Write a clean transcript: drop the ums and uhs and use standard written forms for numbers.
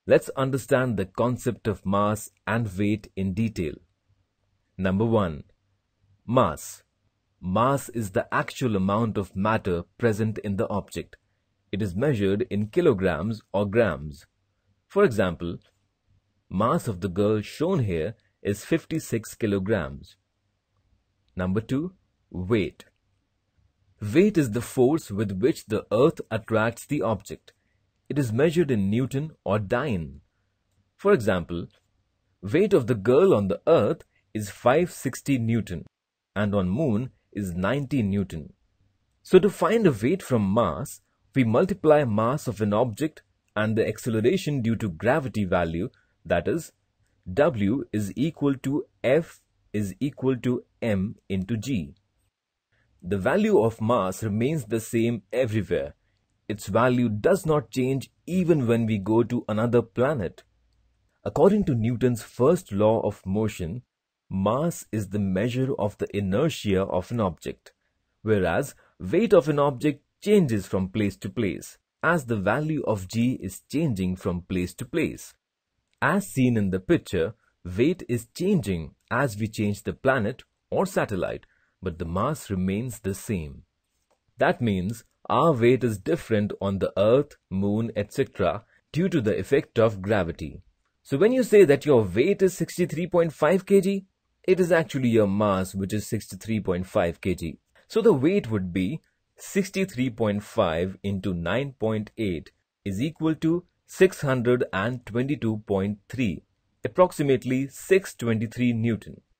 Let's understand the concept of mass and weight in detail. Number 1. Mass. Mass is the actual amount of matter present in the object. It is measured in kilograms or grams. For example, mass of the girl shown here is 56 kilograms. Number 2. Weight. Weight is the force with which the earth attracts the object. It is measured in Newton or Dyne. For example, weight of the girl on the earth is 560 Newton and on moon is 90 Newton. So to find a weight from mass, we multiply mass of an object and the acceleration due to gravity value, that is, W is equal to F is equal to m into g. The value of mass remains the same everywhere. Its value does not change even when we go to another planet. According to Newton's first law of motion, mass is the measure of the inertia of an object, whereas weight of an object changes from place to place, as the value of g is changing from place to place. As seen in the picture, weight is changing as we change the planet or satellite, but the mass remains the same. That means our weight is different on the Earth, Moon, etc. due to the effect of gravity. So when you say that your weight is 63.5 kg, it is actually your mass which is 63.5 kg. So the weight would be 63.5 into 9.8 is equal to 622.3, approximately 623 Newton.